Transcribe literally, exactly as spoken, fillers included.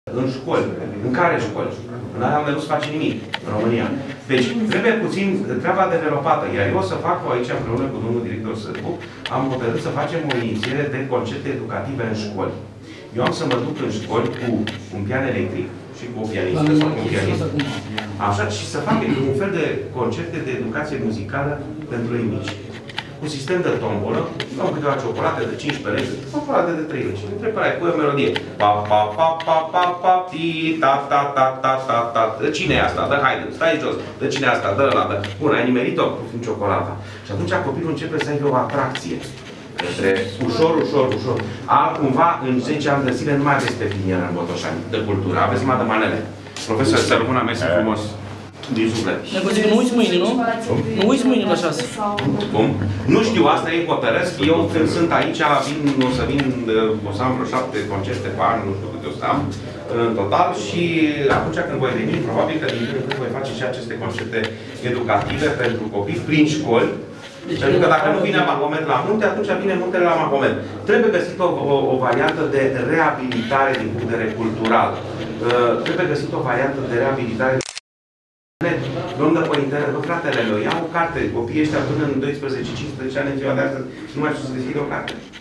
în școli. În care școli? În aia unde nu se face nimic, în România. Deci, trebuie puțin treaba developată. Iar eu o să fac aici, împreună cu domnul director Sârbu, am hotărât să facem o inițiere de concepte educative în școli. Eu am să mă duc în școli cu un pian electric și cu o pianistă sau cu un pianist. Așa, și să fac un fel de concepte de educație muzicală pentru ei mici. Cu sistem de tombolă, sau câteva ciocolate de cincisprezece lei, ciocolate de trei lei. Între păi, cu o melodie. Pa, pa, pa, pa, pa, pa, ti, ta, ta, ta, ta, ta, ta. De cine e asta? Dă, haide, stai jos. De cine e asta? Dă ăla, dă. Bun, ai nimerit-o cu ciocolata. Și atunci copilul începe să aibă o atracție. Către ușor, ușor, ușor. Altcumva, în zece ani de zile, nu mai aveți pepinieră în Botoșani de cultură. Aveți numai de manele. Profesor, să rămână, mersi frumos. Din suflet. Negociez, nu uiți mâine, nu? Nu uiți mâine la șase. Cum? Nu știu, asta ei hotărăsc. Eu când sunt aici, vin, o să vin, o să am vreo șapte concerte pe an, nu știu câte o să am, în total, și atunci când voi veni, probabil că din când voi face și aceste concerte educative pentru copii prin școli. Deci, pentru că dacă nu vine Mahomet la munte, atunci vine muntele la Mahomet. Trebuie găsit o, o, o variantă de reabilitare din punct de vedere cultural. Uh, trebuie găsit o variantă de reabilitare. Domnul părintele, nu fratele lui, ia o carte. Copiii ăștia până în doisprezece cincisprezece ani în ziua de astăzi nu mai știu să deschide o carte.